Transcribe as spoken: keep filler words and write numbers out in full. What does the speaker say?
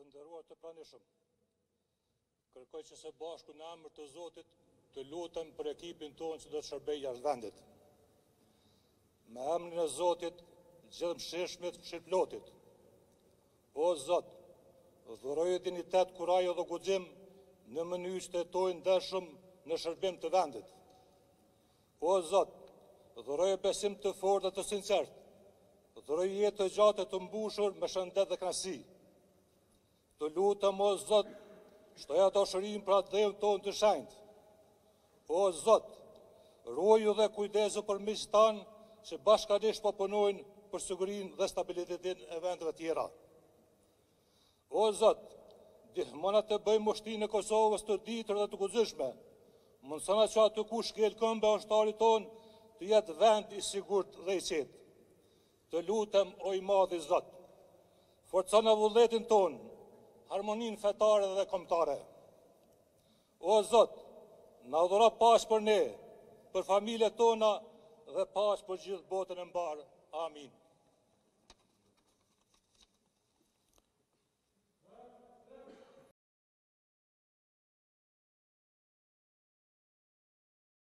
nderuar të pranishëm, kërkoj që së bashku në emër të Zotit të lutem për ekipin tonë që do të shërbej jashtë vendit. Me emrin e Zotit, gjithëmshirshmit fshirplotit. O Zot, dhuroj dinitet, kuraj dhe guxim në mënyrë që të jetojnë ndershëm në shërbim të vendit. O Zot, dhuroj besim të fortë dhe të sinqert. Dhuroj jetë të gjatë të mbushur me shëndet dhe kënaqësi. Të lutem, o Zot, shtoja dashurim për atë dheun tonë të shenjtë. O Zot, ruaju dhe kujdesu për miqtë tanë që bashkërisht po punojnë për sigurinë dhe stabilitetin e vendeve tjera. O Zot, ndihmona të bëjmë ushtrinë e Kosovës të ditër dhe të guximshme. Mundsona që aty ku shkel këmbë anshtarit tonë të jetë vend i sigurt dhe i qetë. Të lutem, o i madhi Zot, forcona vullnetin tonë, harmoninë fetare dhe kombëtare. O Zot, na dhuro paqë për ne, për familjet tona dhe paqë për gjithë botën e mbarë. Amin.